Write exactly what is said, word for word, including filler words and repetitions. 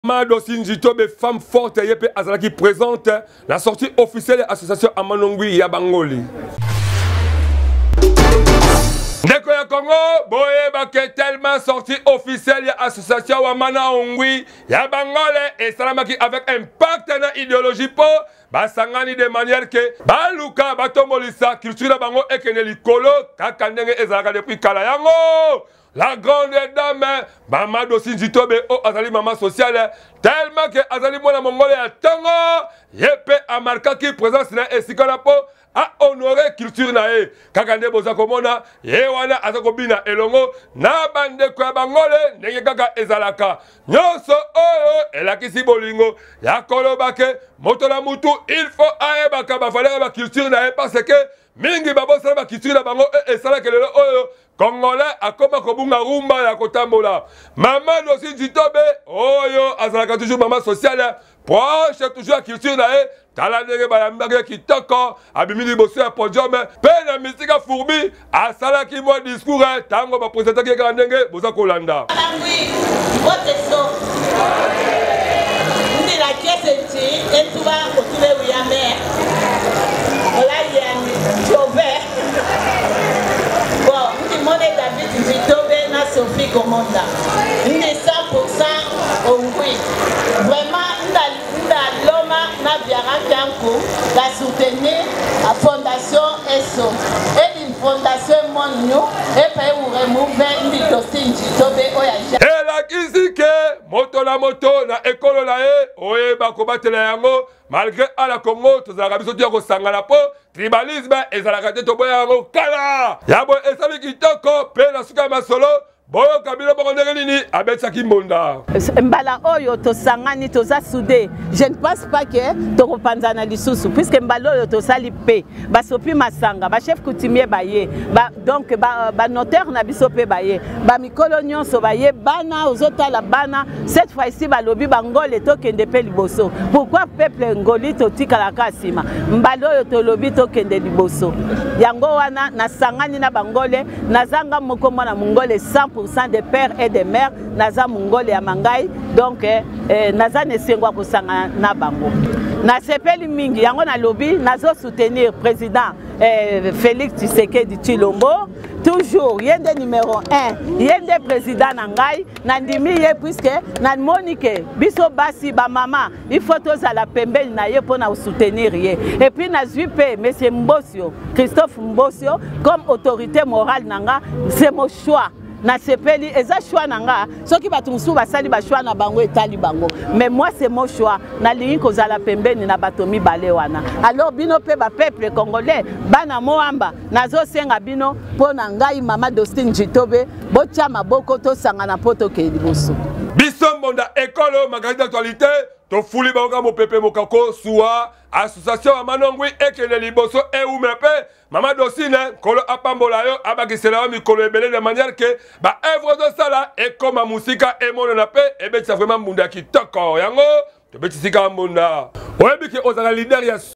Mado Sinjito, femme forte, yepe azalaki présente la sortie officielle de l'association Amanongui Yabangoli. Ndeko ya Congo, boye bake tellement sortie officielle de l'association Amanongui Yabangole et salamaki avec un partenaire idéologie pour basangani de manière que baluka batomolisa culture bango ekene likolo kakandenge ezalaka depuis kala yango. La grande dame, Mamado Sinjitobe, oh, Azali maman sociale, tellement que Azali Mona Mongole a tango, yepe amarka qui présence na esikolapo, a honoré culture nae. Kakande bozakomona, yewana azakobina elongo, na bande kwa bangole, nenge kaka ezalaka. Nyonso oyo, elakisi bolingo, ya kolobake, motola mutu, il faut aebaka, bafalera ba culture nae, parce que, mingi babosala ba culture na bango, e esala kelelo oyo, Congolais akoma kobunga rumba ya kotambola. Maman aussi Jitobe, oyo azalaka toujours maman sociale, proche toujours à culture nae, tala ndenge bayambaka kitoko, abimili bosso ya podium, pe na misika fourbi, asala ki mo discours, tango ba présenter ki ndenge boza kolanda. Oui, votre son. Ndi la pièce ti, et tu vas retrouver Williamé. Voilà, il y a Jové. David Jitobe na Sophie Komonda. Ndi cent pour cent Ongui. Vraiment, nda loma na biara kanko la soutenir la fondation E S O. Et une fondation Monyo et paye ou remouver ndi Dostin Jitobe oya. Et la kisike moto la moto na ekolo la e oye bakobatela yango malgré à la Congo tozalaka biso tia kosangana po tribalisme ezalaka te toboya yango kala yabo esali kitoko pe na suka masolo boyo kabila bokondeke nini abetsaki mbonda mbala oyo tosangani toza soudé. Je ne pense pas que tokopanzana lisusu puisque mbala oyo tosali pe basopi masanga ba chef coutumier baye ba donc ba, ba notaire na biso pe baye ba mikolo nyonso baye bana ozotala bana cette fois ici balobi bangole tokende pe liboso. Pourquoi peuple ngoli totikala kasima mbala oyo tolobi tokende liboso yango wana nasangani na bangole nazanga moko mwana mongole cent pour cent de pères et de mères naza mongole ya mangai donc eh, naza nesengwa kosanga na bango na sepeli mingi yango na lobby nazo soutenir président eh, Félix Tshisekedi Tshilombo toujours yende numéro un yende président nangai nandimi ye puisque na monique biso basi ba mama il faut tozala pembeni na ye pona soutenir ye et puis na zupe monsieur Mbosio Christophe Mbosio comme autorité morale nanga c'est mon choix na sepeli eza choix nanga soki batu musu basali ba choix na bango etali bango mais moi c'est mon choix na lingi kozala pembeni na batomi bale wana alors bino pe ba peuple congolais bana moamba nazo senga bino pona ngai mama Dostine Jitobe botia maboko to sanga na poto ke liboso biso mbonda ekolo magazine d'actualité to fuli baoka mo pepe mokako suwa association Amanongui ekele liboso e umepe Mama Dostine kolo apambola yo abakisela mikolo ebele de manière que ba œuvre de sala et comme musika e mono na pe e betisa vraiment mbunda kitoko yango to betisika mbunda oyebi ke ozala leader ya